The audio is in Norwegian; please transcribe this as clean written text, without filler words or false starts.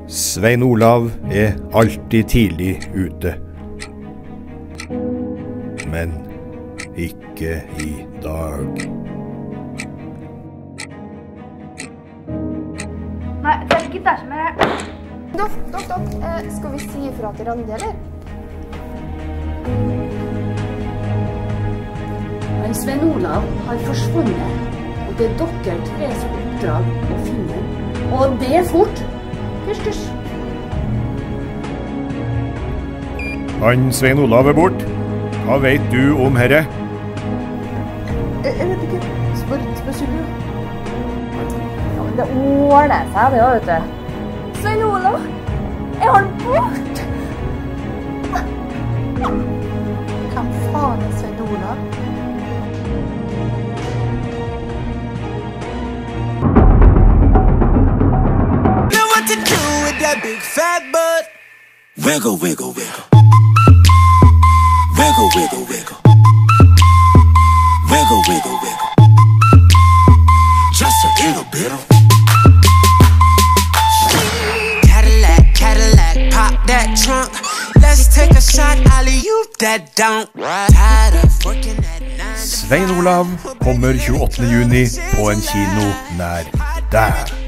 Svein Olav alltid tidlig ute. Men ikke i dag. Nei, det ikke der som Dokk, skal vi si ifra til Randi, eller? Men Svein Olav har forsvunnet, og det dere tres oppdrag å finne. Og det fort! Hysj. Han Svein Olav bort. Hva vet du om herre? Jeg vet ikke. Spør Sylvia. Ja, men det ordner seg, det, vet du. Svein Olav, jeg har den bort! Hvem faen Svein Olav? Know what to do with that big fat butt. Wiggle, wiggle, wiggle. Wiggle, wiggle, wiggle. Wiggle, wiggle, wiggle. Just a little bit of Cadillac, pop that trunk. Let's take a shot, alley-oop that don't. Tired of working at 9 to 5. Svein Olav kommer 28. juni på en kino nær deg.